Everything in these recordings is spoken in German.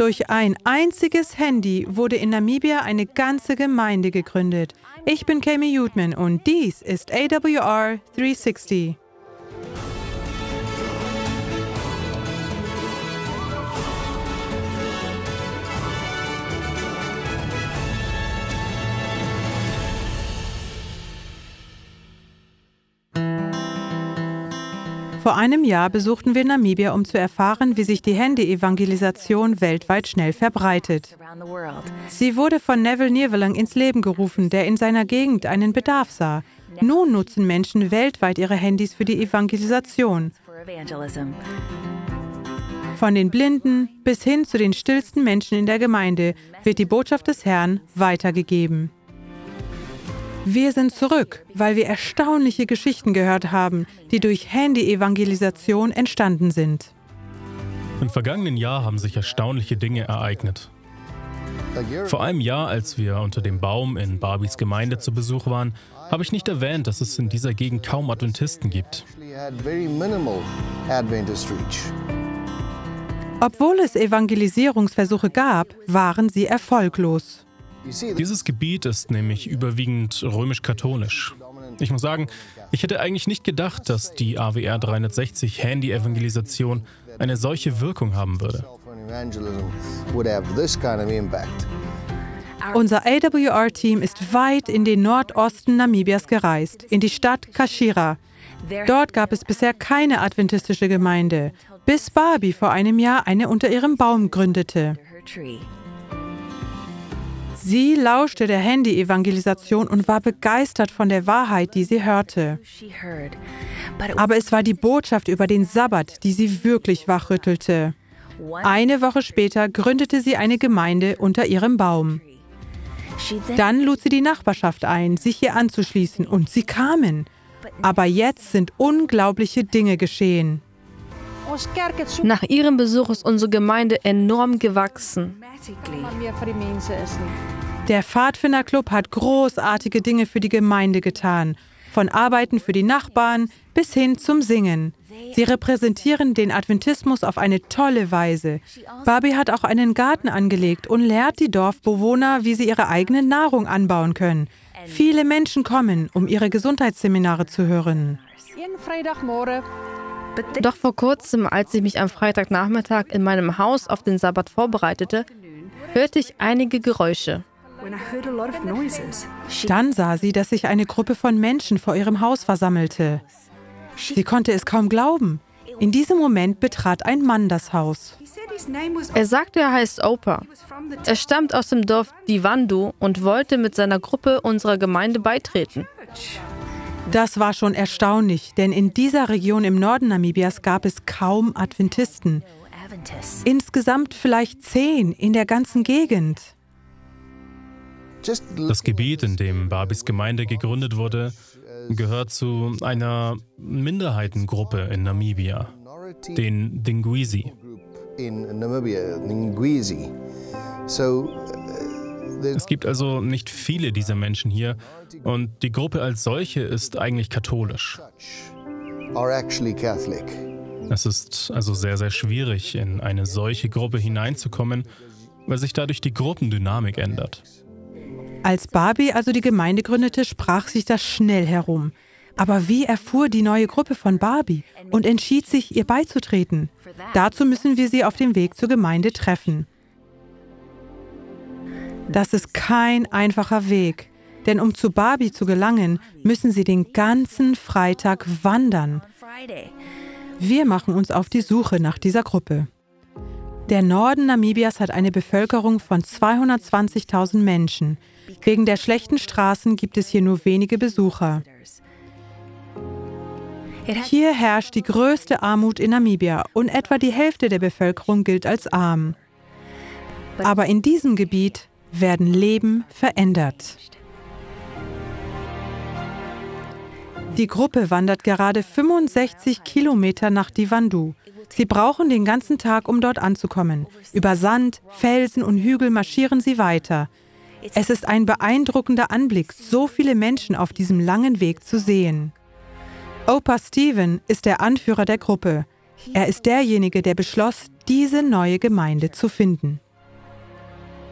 Durch ein einziges Handy wurde in Namibia eine ganze Gemeinde gegründet. Ich bin Kami Jutman und dies ist AWR 360. Vor einem Jahr besuchten wir Namibia, um zu erfahren, wie sich die Handy-Evangelisation weltweit schnell verbreitet. Sie wurde von Neville Nierwelang ins Leben gerufen, der in seiner Gegend einen Bedarf sah. Nun nutzen Menschen weltweit ihre Handys für die Evangelisation. Von den Blinden bis hin zu den stillsten Menschen in der Gemeinde wird die Botschaft des Herrn weitergegeben. Wir sind zurück, weil wir erstaunliche Geschichten gehört haben, die durch Handy-Evangelisation entstanden sind. Im vergangenen Jahr haben sich erstaunliche Dinge ereignet. Vor einem Jahr, als wir unter dem Baum in Barbies Gemeinde zu Besuch waren, habe ich nicht erwähnt, dass es in dieser Gegend kaum Adventisten gibt. Obwohl es Evangelisierungsversuche gab, waren sie erfolglos. Dieses Gebiet ist nämlich überwiegend römisch-katholisch. Ich muss sagen, ich hätte eigentlich nicht gedacht, dass die AWR 360 Handy-Evangelisation eine solche Wirkung haben würde. Unser AWR-Team ist weit in den Nordosten Namibias gereist, in die Stadt Kashira. Dort gab es bisher keine adventistische Gemeinde, bis Barbie vor einem Jahr eine unter ihrem Baum gründete. Sie lauschte der Handy-Evangelisation und war begeistert von der Wahrheit, die sie hörte. Aber es war die Botschaft über den Sabbat, die sie wirklich wachrüttelte. Eine Woche später gründete sie eine Gemeinde unter ihrem Baum. Dann lud sie die Nachbarschaft ein, sich ihr anzuschließen, und sie kamen. Aber jetzt sind unglaubliche Dinge geschehen. Nach ihrem Besuch ist unsere Gemeinde enorm gewachsen. Der Pfadfinderclub hat großartige Dinge für die Gemeinde getan. Von Arbeiten für die Nachbarn bis hin zum Singen. Sie repräsentieren den Adventismus auf eine tolle Weise. Barbie hat auch einen Garten angelegt und lehrt die Dorfbewohner, wie sie ihre eigene Nahrung anbauen können. Viele Menschen kommen, um ihre Gesundheitsseminare zu hören. Doch vor kurzem, als ich mich am Freitagnachmittag in meinem Haus auf den Sabbat vorbereitete, hörte ich einige Geräusche. Dann sah sie, dass sich eine Gruppe von Menschen vor ihrem Haus versammelte. Sie konnte es kaum glauben. In diesem Moment betrat ein Mann das Haus. Er sagte, er heißt Opa. Er stammt aus dem Dorf Divandu und wollte mit seiner Gruppe unserer Gemeinde beitreten. Das war schon erstaunlich, denn in dieser Region im Norden Namibias gab es kaum Adventisten. Insgesamt vielleicht 10 in der ganzen Gegend. Das Gebiet, in dem Barbies Gemeinde gegründet wurde, gehört zu einer Minderheitengruppe in Namibia, den Dingwisi. Es gibt also nicht viele dieser Menschen hier und die Gruppe als solche ist eigentlich katholisch. Es ist also sehr, sehr schwierig, in eine solche Gruppe hineinzukommen, weil sich dadurch die Gruppendynamik ändert. Als Barbie also die Gemeinde gründete, sprach sich das schnell herum. Aber wie erfuhr die neue Gruppe von Barbie und entschied sich, ihr beizutreten? Dazu müssen wir sie auf dem Weg zur Gemeinde treffen. Das ist kein einfacher Weg, denn um zu Barbie zu gelangen, müssen sie den ganzen Freitag wandern. Wir machen uns auf die Suche nach dieser Gruppe. Der Norden Namibias hat eine Bevölkerung von 220.000 Menschen. Wegen der schlechten Straßen gibt es hier nur wenige Besucher. Hier herrscht die größte Armut in Namibia und etwa die Hälfte der Bevölkerung gilt als arm. Aber in diesem Gebiet werden Leben verändert. Die Gruppe wandert gerade 65 Kilometer nach Divandu. Sie brauchen den ganzen Tag, um dort anzukommen. Über Sand, Felsen und Hügel marschieren sie weiter. Es ist ein beeindruckender Anblick, so viele Menschen auf diesem langen Weg zu sehen. Opa Steven ist der Anführer der Gruppe. Er ist derjenige, der beschloss, diese neue Gemeinde zu finden.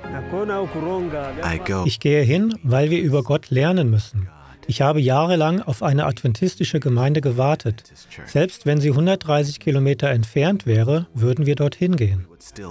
Ich gehe hin, weil wir über Gott lernen müssen. Ich habe jahrelang auf eine adventistische Gemeinde gewartet. Selbst wenn sie 130 Kilometer entfernt wäre, würden wir dorthin gehen.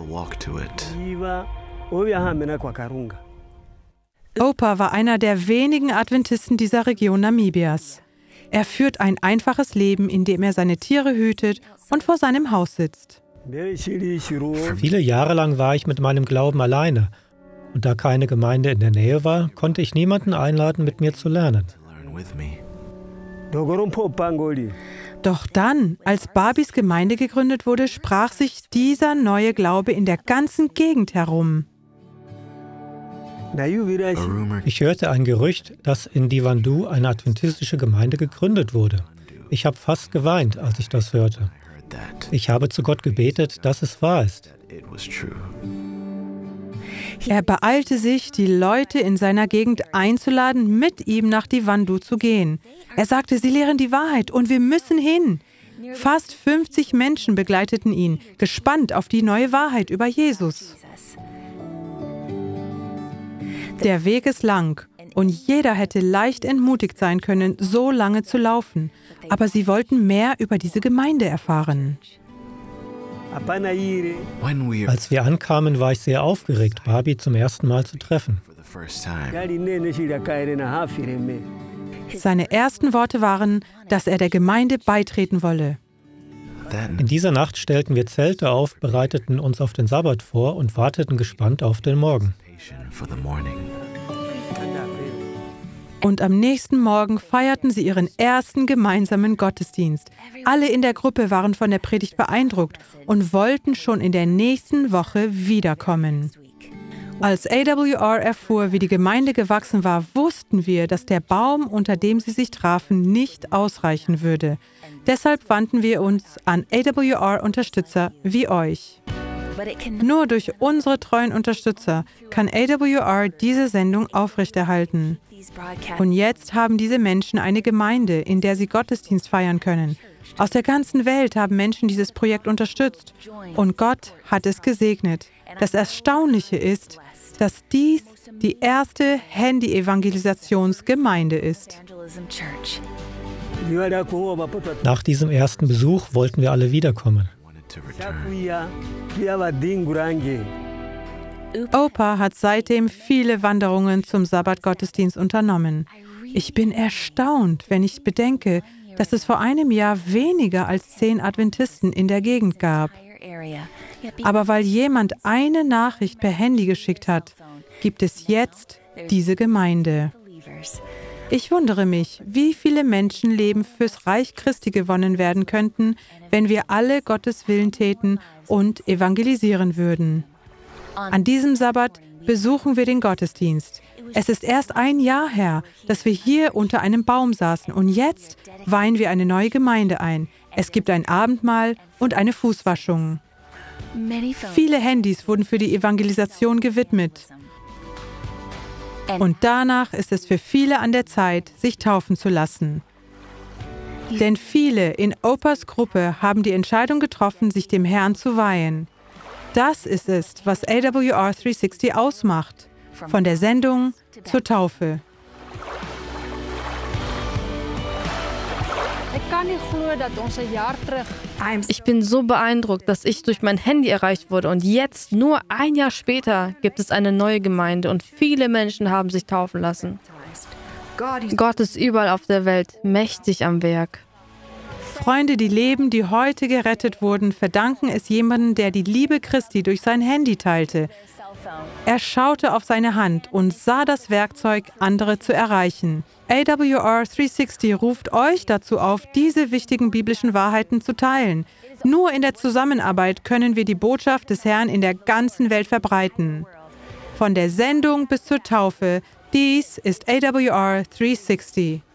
Opa war einer der wenigen Adventisten dieser Region Namibias. Er führt ein einfaches Leben, in dem er seine Tiere hütet und vor seinem Haus sitzt. Viele Jahre lang war ich mit meinem Glauben alleine. Und da keine Gemeinde in der Nähe war, konnte ich niemanden einladen, mit mir zu lernen. Doch dann, als Barbys Gemeinde gegründet wurde, sprach sich dieser neue Glaube in der ganzen Gegend herum. Ich hörte ein Gerücht, dass in Divandu eine adventistische Gemeinde gegründet wurde. Ich habe fast geweint, als ich das hörte. Ich habe zu Gott gebetet, dass es wahr ist. Er beeilte sich, die Leute in seiner Gegend einzuladen, mit ihm nach Divandu zu gehen. Er sagte, sie lehren die Wahrheit und wir müssen hin. Fast 50 Menschen begleiteten ihn, gespannt auf die neue Wahrheit über Jesus. Der Weg ist lang und jeder hätte leicht entmutigt sein können, so lange zu laufen. Aber sie wollten mehr über diese Gemeinde erfahren. Als wir ankamen, war ich sehr aufgeregt, Barbie zum ersten Mal zu treffen. Seine ersten Worte waren, dass er der Gemeinde beitreten wolle. In dieser Nacht stellten wir Zelte auf, bereiteten uns auf den Sabbat vor und warteten gespannt auf den Morgen. Und am nächsten Morgen feierten sie ihren ersten gemeinsamen Gottesdienst. Alle in der Gruppe waren von der Predigt beeindruckt und wollten schon in der nächsten Woche wiederkommen. Als AWR erfuhr, wie die Gemeinde gewachsen war, wussten wir, dass der Baum, unter dem sie sich trafen, nicht ausreichen würde. Deshalb wandten wir uns an AWR-Unterstützer wie euch. Nur durch unsere treuen Unterstützer kann AWR diese Sendung aufrechterhalten. Und jetzt haben diese Menschen eine Gemeinde, in der sie Gottesdienst feiern können. Aus der ganzen Welt haben Menschen dieses Projekt unterstützt. Und Gott hat es gesegnet. Das Erstaunliche ist, dass dies die erste Handy-Evangelisationsgemeinde ist. Nach diesem ersten Besuch wollten wir alle wiederkommen. Opa hat seitdem viele Wanderungen zum Sabbatgottesdienst unternommen. Ich bin erstaunt, wenn ich bedenke, dass es vor einem Jahr weniger als 10 Adventisten in der Gegend gab. Aber weil jemand eine Nachricht per Handy geschickt hat, gibt es jetzt diese Gemeinde. Ich wundere mich, wie viele Menschenleben fürs Reich Christi gewonnen werden könnten, wenn wir alle Gottes Willen täten und evangelisieren würden. An diesem Sabbat besuchen wir den Gottesdienst. Es ist erst ein Jahr her, dass wir hier unter einem Baum saßen und jetzt weihen wir eine neue Gemeinde ein. Es gibt ein Abendmahl und eine Fußwaschung. Viele Handys wurden für die Evangelisation gewidmet. Und danach ist es für viele an der Zeit, sich taufen zu lassen. Denn viele in Opas Gruppe haben die Entscheidung getroffen, sich dem Herrn zu weihen. Das ist es, was AWR 360 ausmacht, von der Sendung zur Taufe. Ich bin so beeindruckt, dass ich durch mein Handy erreicht wurde und jetzt, nur ein Jahr später, gibt es eine neue Gemeinde und viele Menschen haben sich taufen lassen. Gott ist überall auf der Welt mächtig am Werk. Freunde, die Leben, die heute gerettet wurden, verdanken es jemandem, der die Liebe Christi durch sein Handy teilte. Er schaute auf seine Hand und sah das Werkzeug, andere zu erreichen. AWR 360 ruft euch dazu auf, diese wichtigen biblischen Wahrheiten zu teilen. Nur in der Zusammenarbeit können wir die Botschaft des Herrn in der ganzen Welt verbreiten. Von der Sendung bis zur Taufe, dies ist AWR 360.